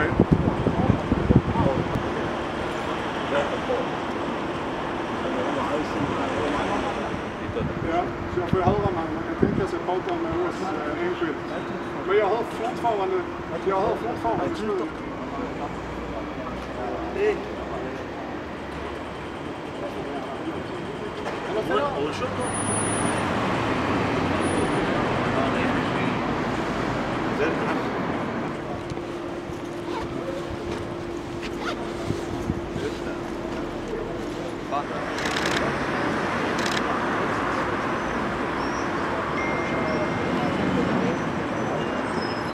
Nej. Ja, så jag får höra man kan tänka sig prata med oss enskilt. Men jag hör fortfarande slut. Eller